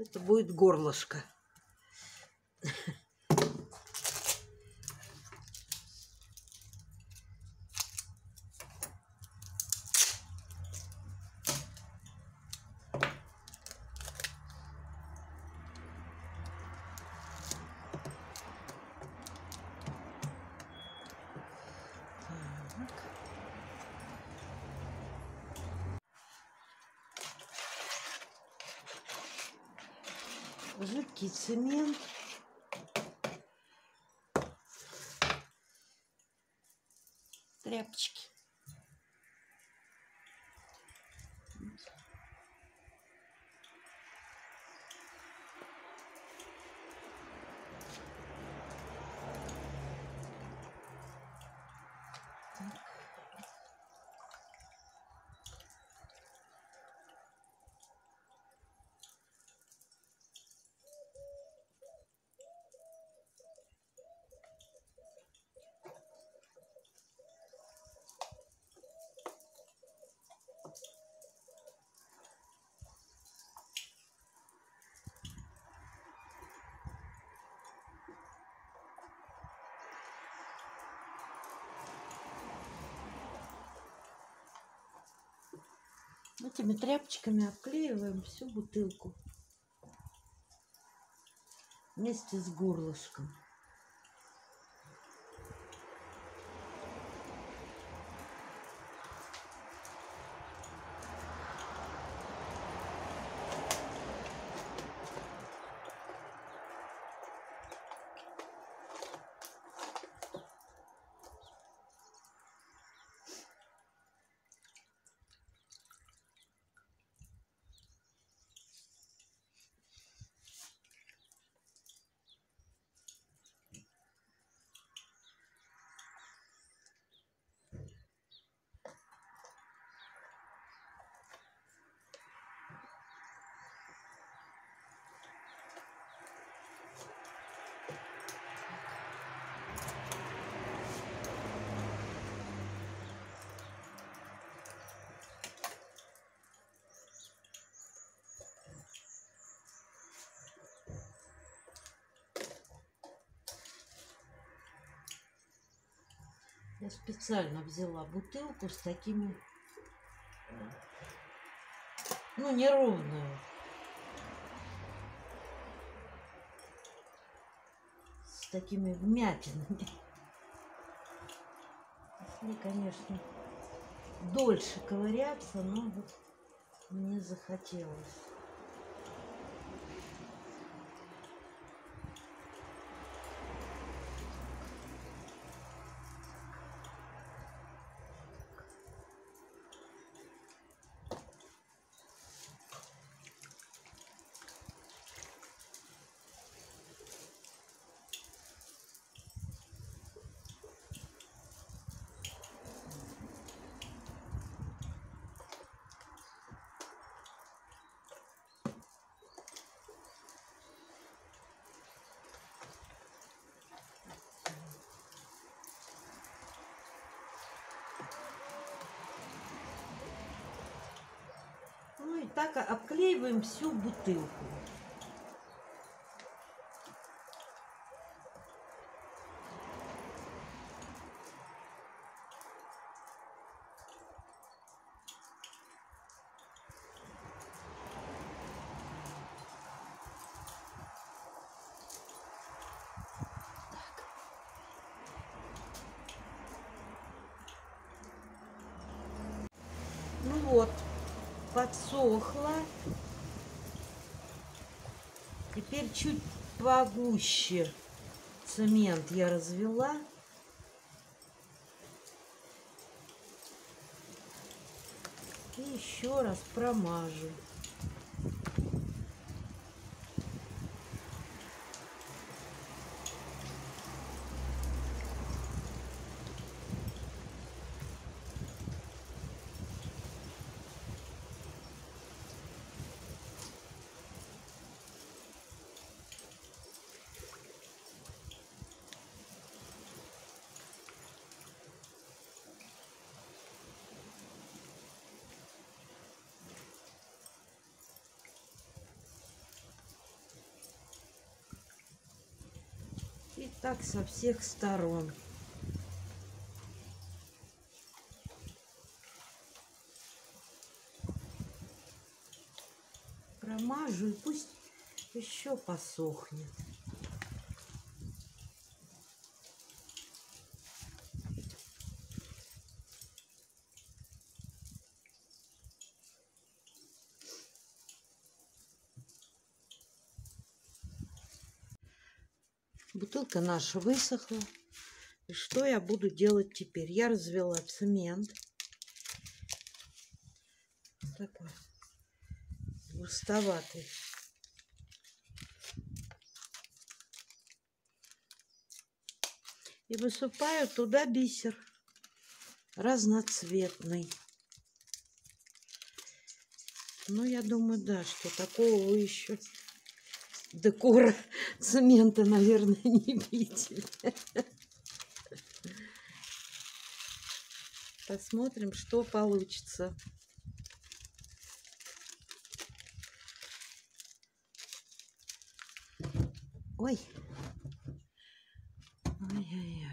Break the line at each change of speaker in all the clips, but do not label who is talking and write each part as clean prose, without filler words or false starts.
Это будет горлышко. Жидкий цемент. Тряпочки. Этими тряпочками обклеиваем всю бутылку вместе с горлышком. Я специально взяла бутылку с такими, ну, неровную. С такими вмятинами. Мне, конечно, дольше ковыряться, но вот мне захотелось. Ну и так обклеиваем всю бутылку. Ну вот, подсохло. Теперь чуть погуще цемент я развела. И еще раз промажу. Так со всех сторон. Промажу и пусть еще посохнет. Бутылка наша высохла. И что я буду делать теперь? Я развела цемент. Такой густоватый. И высыпаю туда бисер разноцветный. Ну, я думаю, да, что такого вы еще декора цемента, наверное, не видели. Посмотрим, что получится. Ой. Ой-ой-ой.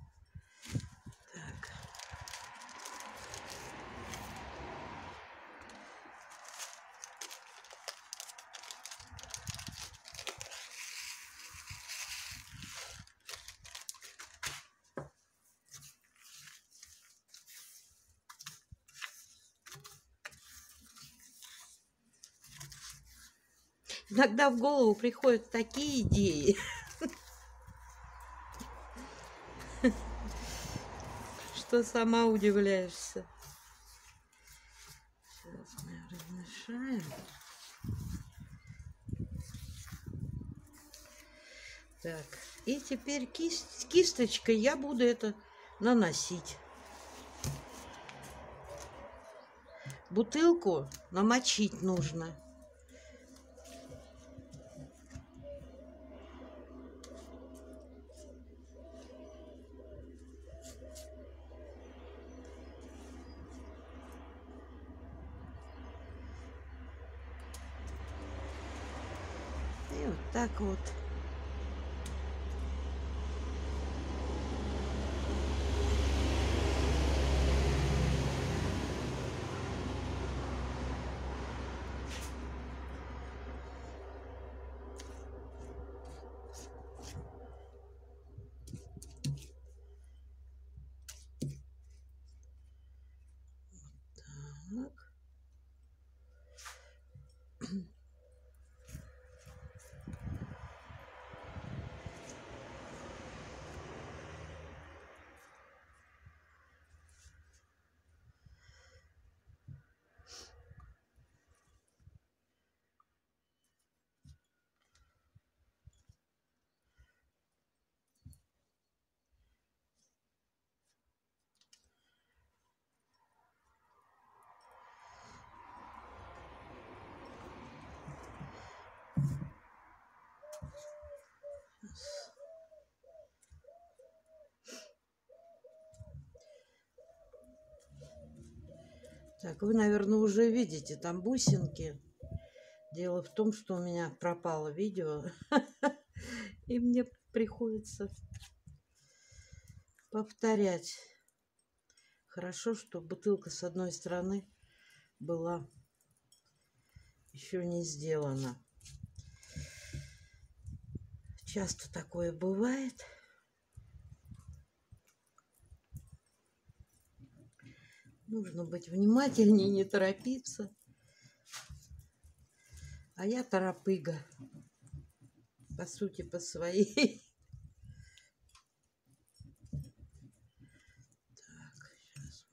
Так. Иногда в голову приходят такие идеи, что сама удивляешься. Сейчас мы размешаем. Так, и теперь кисточкой я буду это наносить. Бутылку намочить нужно. И вот так вот. Так, вы, наверное, уже видите там бусинки. Дело в том, что у меня пропало видео, и мне приходится повторять. Хорошо, что бутылка с одной стороны была еще не сделана. Часто такое бывает. Нужно быть внимательнее, не торопиться. А я торопыга, по сути, по своей. Так, сейчас.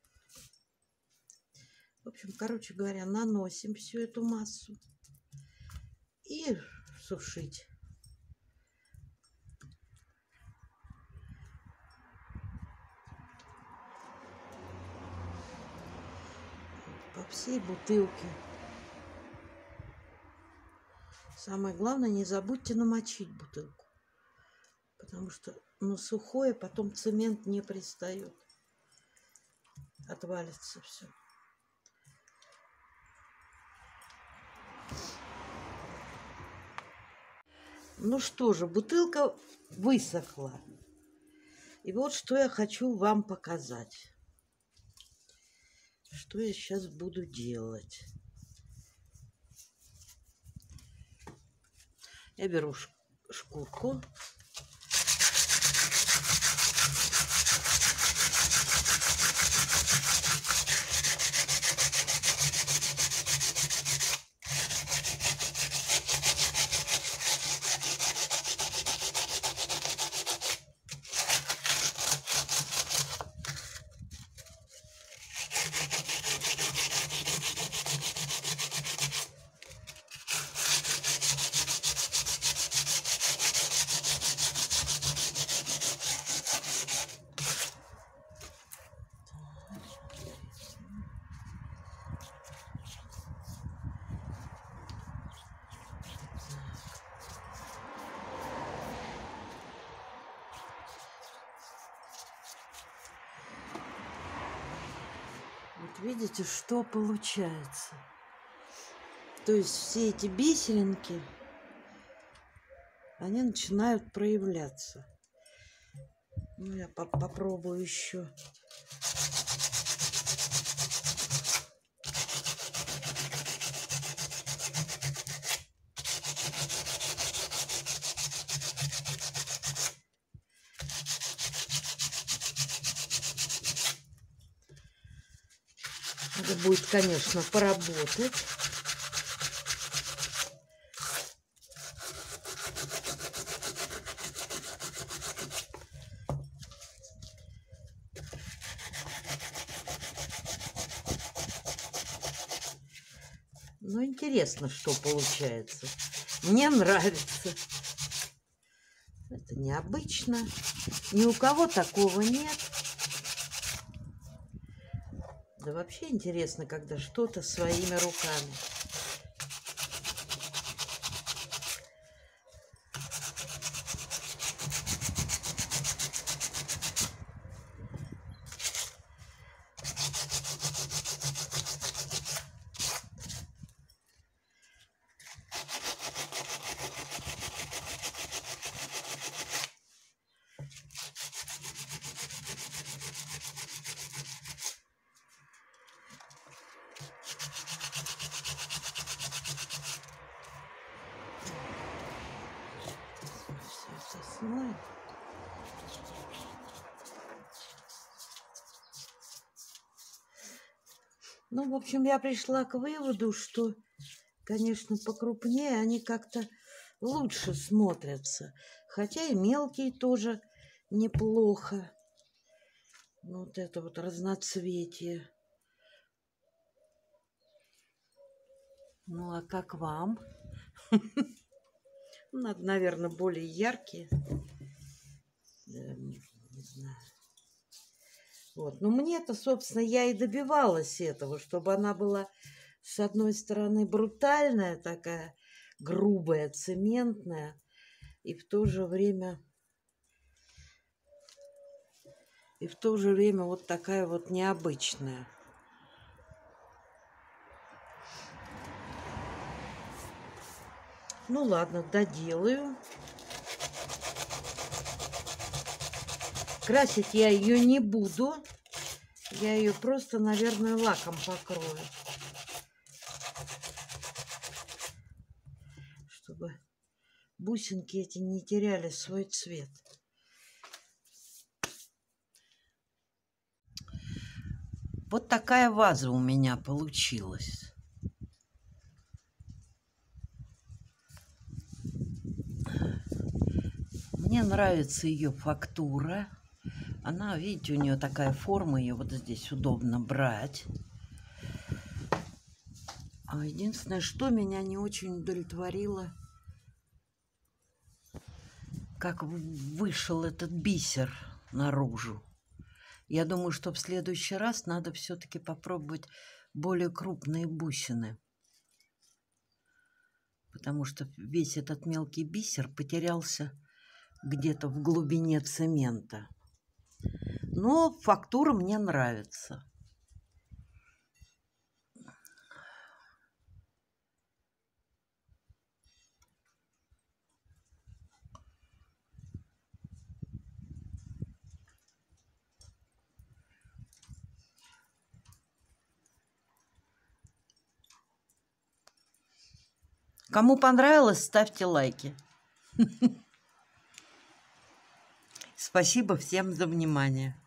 В общем, короче говоря, наносим всю эту массу и сушить. По всей бутылке. Самое главное, не забудьте намочить бутылку, потому что на сухое потом цемент не пристает. Отвалится все. Ну что же, бутылка высохла. И вот что я хочу вам показать. Что я сейчас буду делать. Я беру шкурку. Вот видите, что получается. То есть все эти бисеринки, они начинают проявляться. Ну, я попробую еще. Надо будет, конечно, поработать. Ну, интересно, что получается. Мне нравится. Это необычно. Ни у кого такого нет. Да вообще интересно, когда что-то своими руками. Все смоем. Ну, в общем, я пришла к выводу, что, конечно, покрупнее они как-то лучше смотрятся. Хотя и мелкие тоже неплохо. Ну, вот это вот разноцветие. Ну, а как вам? Надо, наверное, более яркие. Не знаю. Вот. Но мне-то, собственно, я и добивалась этого, чтобы она была, с одной стороны, брутальная такая, грубая, цементная, и в то же время вот такая вот необычная. Ну ладно, доделаю. Красить я ее не буду. Я ее просто, наверное, лаком покрою. Чтобы бусинки эти не теряли свой цвет. Вот такая ваза у меня получилась. Мне нравится ее фактура. Она, видите, у нее такая форма, ее вот здесь удобно брать. А единственное, что меня не очень удовлетворило, как вышел этот бисер наружу. Я думаю, что в следующий раз надо все-таки попробовать более крупные бусины. Потому что весь этот мелкий бисер потерялся где-то в глубине цемента. Но фактура мне нравится. Кому понравилось, ставьте лайки. Спасибо всем за внимание.